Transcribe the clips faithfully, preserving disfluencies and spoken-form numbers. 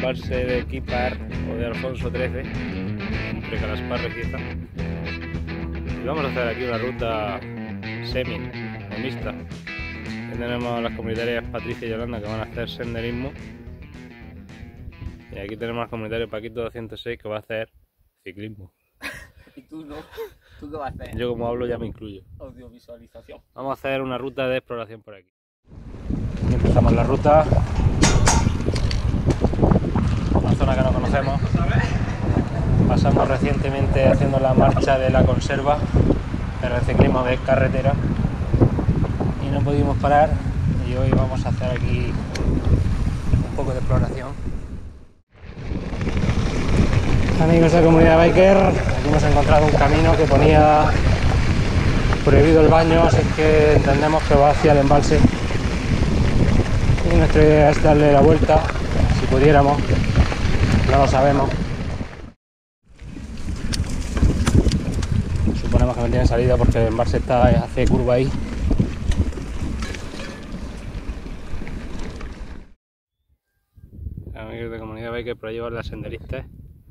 embalse de Quípar o de Alfonso trece, entre Calasparra y Cieza. Y vamos a hacer aquí una ruta semi o mixta. Aquí tenemos a las comunitarias Patricia y Yolanda que van a hacer senderismo. Y aquí tenemos al comunitario Paquito doscientos seis que va a hacer ciclismo. ¿Y tú no? ¿Tú qué vas a hacer? Yo como hablo ya me incluyo. Audiovisualización. Vamos a hacer una ruta de exploración por aquí. Aquí empezamos la ruta. Una zona que no conocemos. Pasamos recientemente haciendo la marcha de la conserva, pero el ciclismo de carretera. Y no pudimos parar. Y hoy vamos a hacer aquí un poco de exploración. Amigos de la comunidad biker, aquí hemos encontrado un camino que ponía prohibido el baño, así que entendemos que va hacia el embalse. Y nuestra idea es darle la vuelta, si pudiéramos, no lo sabemos. Suponemos que no tiene salida porque el embalse está, hace curva ahí. Amigos de comunidad biker, por ahí van las senderistas.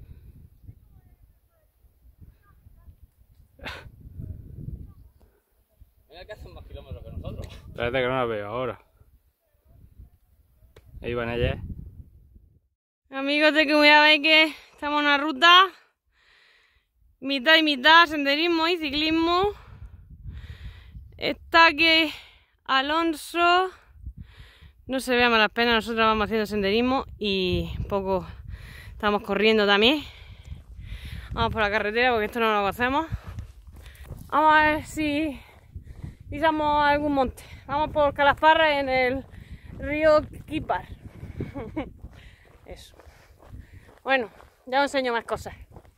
Mira que hacen más kilómetros que nosotros. Espérate que no la veo ahora. Ahí van ellas. Amigos de Comunidad Biker, estamos en una ruta mitad y mitad, senderismo y ciclismo. Está aquí Alonso, no se vea malas penas, nosotros vamos haciendo senderismo y un poco estamos corriendo también. Vamos por la carretera porque esto no lo hacemos. Vamos a ver si pisamos algún monte. Vamos por Calasparra en el río Quípar. Eso. Bueno, ya os enseño más cosas.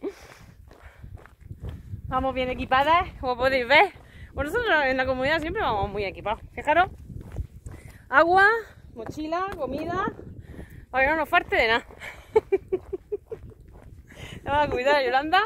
Vamos bien equipadas, como podéis ver. Bueno, nosotros en la comunidad siempre vamos muy equipados. Fijaros, agua, mochila, comida, para que no nos falte de nada. Vamos a cuidar a Yolanda.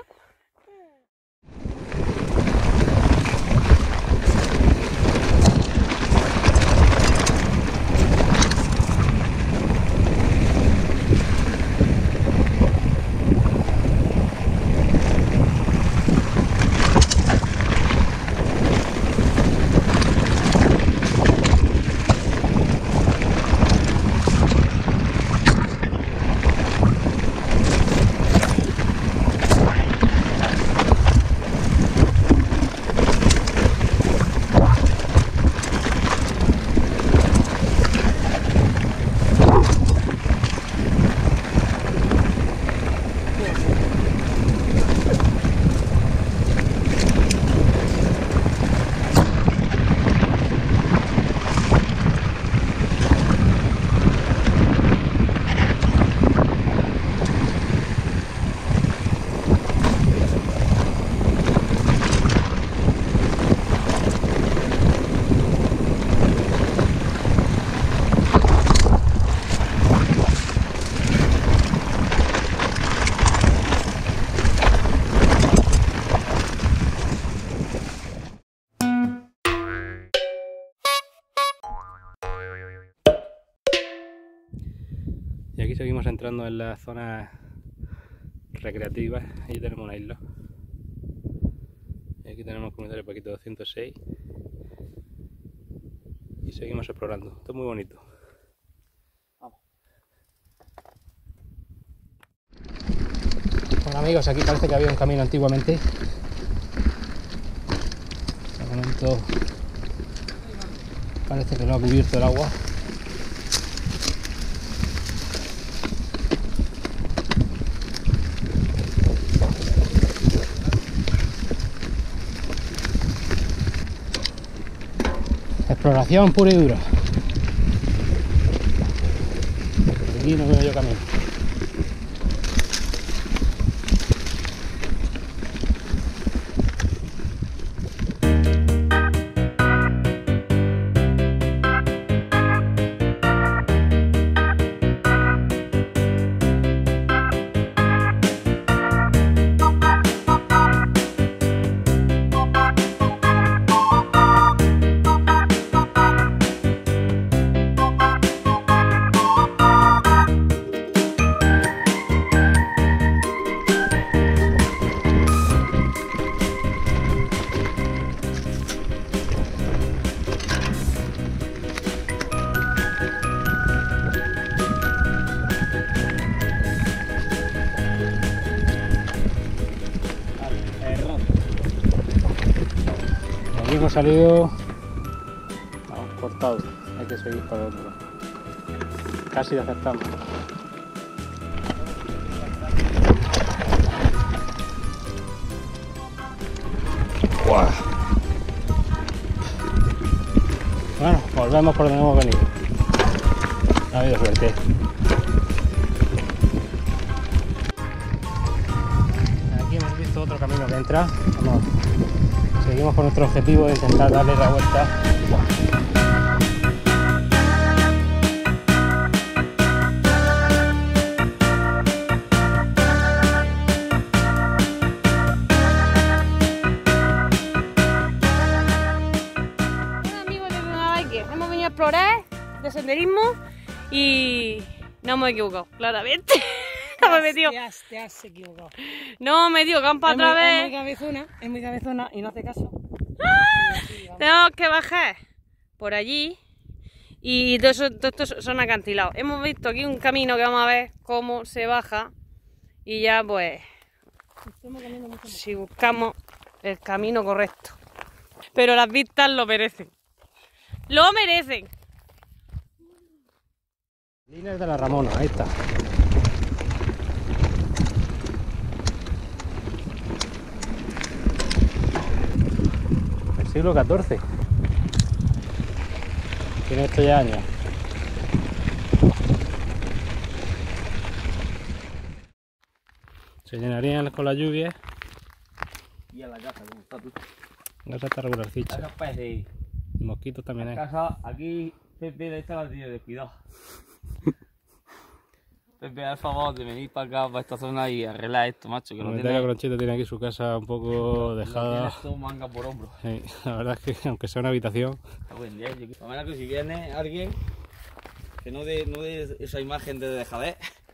Y aquí seguimos entrando en la zona recreativa. Allí tenemos una isla. Y aquí tenemos el comunitario Paquito doscientos seis. Y seguimos explorando. Esto es muy bonito. Vamos. Bueno amigos, aquí parece que había un camino antiguamente. De momento parece que no ha cubierto el agua. Exploración pura y dura. Aquí no veo yo camino. hemos salido no, cortado, hay que seguir para el otro. Casi acertamos. ¡Guau! Bueno, volvemos por donde hemos venido. Ha habido suerte. Aquí hemos visto otro camino que entra. Vamos. Seguimos con nuestro objetivo de intentar darle la vuelta. Hola amigos de Luna Biker, hemos venido a explorar de senderismo y no hemos equivocado, claramente. No me he metido. Te has, te has equivocado. No me he metido campa Es muy, otra es vez. muy cabezona, es muy cabezona y no hace caso. Tenemos que bajar por allí y todo eso, todo esto son acantilados. Hemos visto aquí un camino que vamos a ver cómo se baja y ya pues si buscamos el camino correcto. Pero las vistas lo merecen. ¡Lo merecen! Líneas de la Ramona, ahí está. El siglo catorce. Tiene esto ya años. Se llenarían con la lluvia. Y a la casa, ¿cómo está tú? La casa está regularcicha. Acá parece. Y mosquitos también hay. Casa, aquí Pepe está la tiene descuidado. Pepe, haz el favor de venir para acá, para esta zona y arreglar esto, macho. Que lo Comentar tiene. que Bronchito tiene aquí su casa un poco dejada. Esto manga por hombro. Sí, la verdad es que aunque sea una habitación, Está buen día, chico. De manera que si viene alguien que no dé no dé esa imagen de dejadez.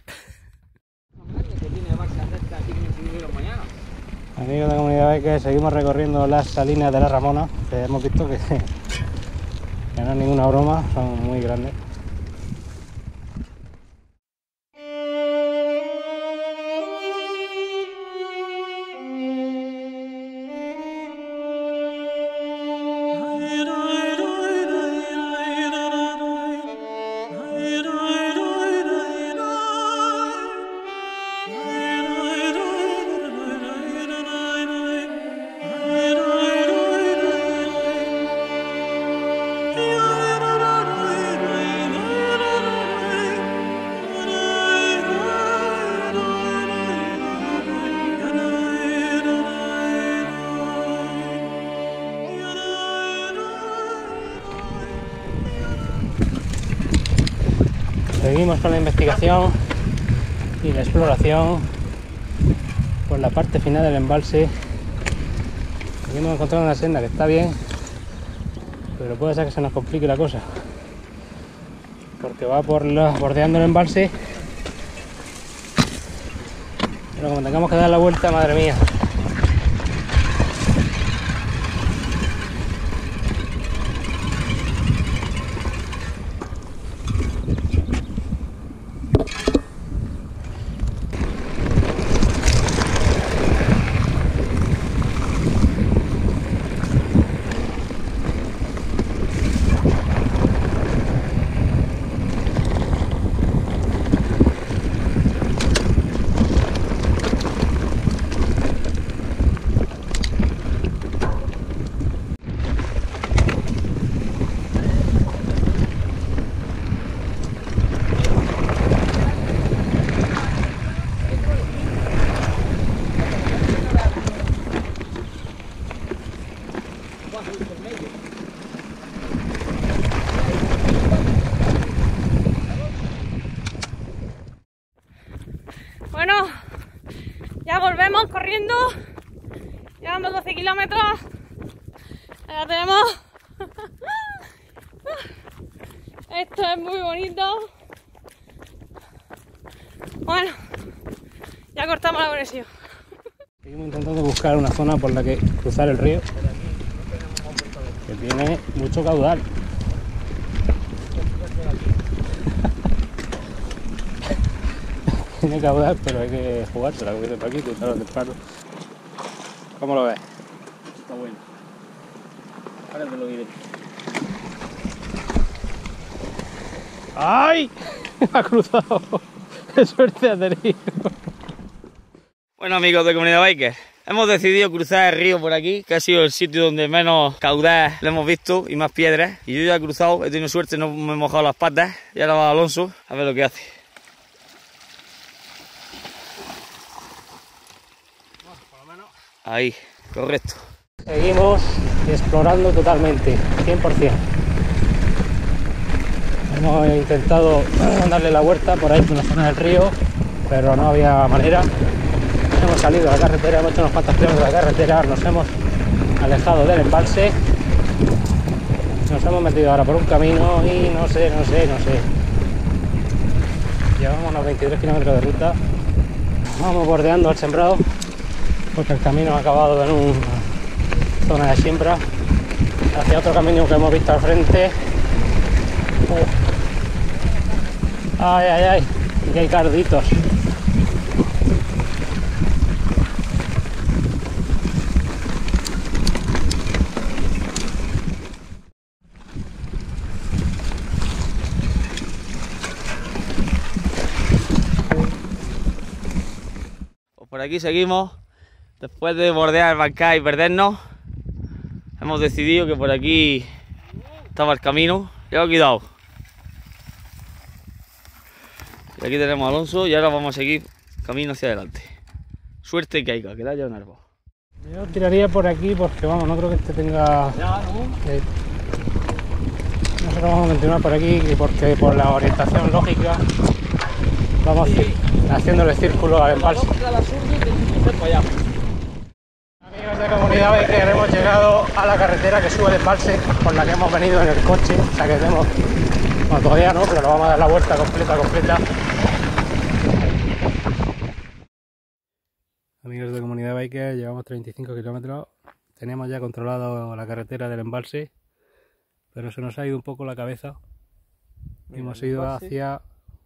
Que tiene base recta aquí en el subidero mañana. amigos de la comunidad biker, seguimos recorriendo las salinas de la Ramona, que hemos visto que, que no es ninguna broma, son muy grandes. Seguimos con la investigación y la exploración por la parte final del embalse. Aquí hemos encontrado una senda que está bien, pero puede ser que se nos complique la cosa, porque va por la, bordeando el embalse, pero como tengamos que dar la vuelta, madre mía. Bueno, ya volvemos corriendo. Llevamos doce kilómetros. Ya tenemos. Esto es muy bonito. Bueno, ya cortamos la conexión. Seguimos intentando buscar una zona por la que cruzar el río, que tiene mucho caudal. Tiene caudal, pero hay que jugársela, como dice Paquito, tarde o temprano. ¿Cómo lo ves? Está bueno. Ahora te lo diré. ¡Ay! Ha cruzado. ¡Qué suerte ha tenido! Bueno, amigos de Comunidad Biker, hemos decidido cruzar el río por aquí, que ha sido el sitio donde menos caudal lo hemos visto y más piedras. Y yo ya he cruzado, he tenido suerte, no me he mojado las patas. Y ahora va Alonso a ver lo que hace. Bueno, por lo menos. Ahí, correcto. Seguimos explorando totalmente, cien por cien. Hemos intentado darle la vuelta por ahí por la zona del río, pero no había manera. Hemos salido a la carretera, hemos hecho unos cuantos kilómetros de la carretera, nos hemos alejado del embalse, nos hemos metido ahora por un camino y no sé, no sé, no sé. Llevamos unos veintitrés kilómetros de ruta, vamos bordeando el sembrado porque el camino ha acabado en una zona de siembra hacia otro camino que hemos visto al frente. Ay, ay, ay, aquí hay carditos. Pues por aquí seguimos. Después de bordear el Bancay y perdernos, hemos decidido que por aquí estaba el camino. Lleva cuidado. Y aquí tenemos a Alonso y ahora vamos a seguir camino hacia adelante. Suerte que haya, que le haya un árbol. Yo tiraría por aquí porque vamos, no creo que este tenga... Eh, nosotros vamos a continuar por aquí porque por la orientación lógica vamos haciéndole círculo al embalse. Amigos de Comunidad Biker, hemos llegado a la carretera que sube el embalse por la que hemos venido en el coche, o sea que tenemos... Bueno, todavía no, pero lo vamos a dar la vuelta completa, completa. Amigos de Comunidad Biker, llevamos treinta y cinco kilómetros, tenemos ya controlado la carretera del embalse, pero se nos ha ido un poco la cabeza. Mira, hemos ido embalse. hacia,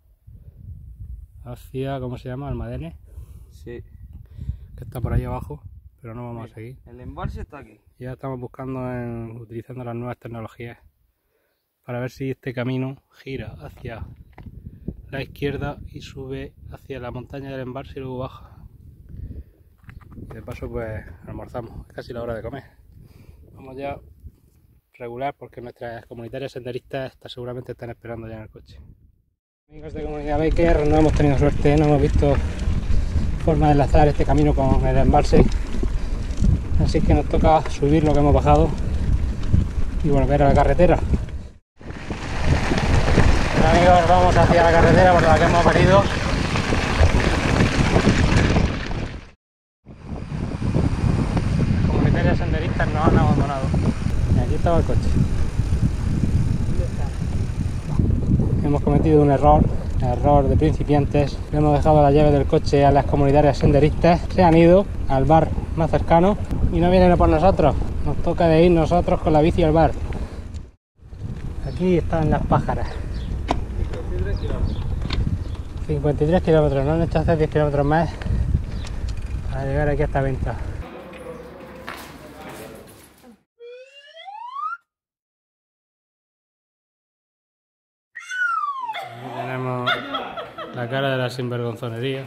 hacia, ¿cómo se llama? Almadenes. Sí. Que está por ahí abajo, pero no vamos Mira, a seguir. El embalse está aquí. Ya estamos buscando, en, utilizando las nuevas tecnologías, para ver si este camino gira hacia la izquierda y sube hacia la montaña del embalse y luego baja. Y de paso pues almorzamos, es casi la hora de comer. Vamos ya regular porque nuestras comunitarias senderistas está, seguramente están esperando ya en el coche. Amigos de Comunidad Biker, no hemos tenido suerte, no hemos visto forma de enlazar este camino con el embalse. Así que nos toca subir lo que hemos bajado y volver a la carretera. Bueno, amigos, vamos hacia la carretera por la que hemos venido. Las comunitarias senderistas nos han abandonado. Y aquí estaba el coche. Hemos cometido un error, error de principiantes. Le hemos dejado la llave del coche a las comunitarias senderistas. Se han ido al bar más cercano y no vienen a por nosotros. Nos toca de ir nosotros con la bici al bar. Aquí están las pájaras. cincuenta y tres kilómetros, no han hecho hacer diez kilómetros más para llegar aquí a esta venta. Aquí tenemos la cara de la sinvergonzonería.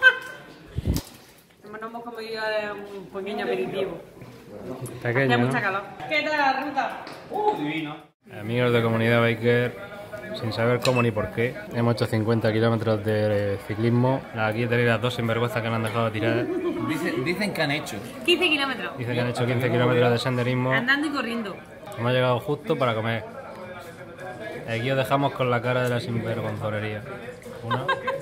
Nos hemos comido un pequeño aperitivo. Pequeño, Hace ¿no? mucha calor. ¿Qué tal la ruta? ¡Uh, divino! Amigos de Comunidad Biker, sin saber cómo ni por qué, hemos hecho cincuenta kilómetros de ciclismo. Aquí tenéis las dos sinvergüenzas que nos han dejado tiradas. Dicen, dicen que han hecho. quince kilómetros. Dicen que han hecho quince kilómetros de senderismo. Andando y corriendo. Hemos llegado justo para comer. Aquí os dejamos con la cara de la sinvergonzonería. Una.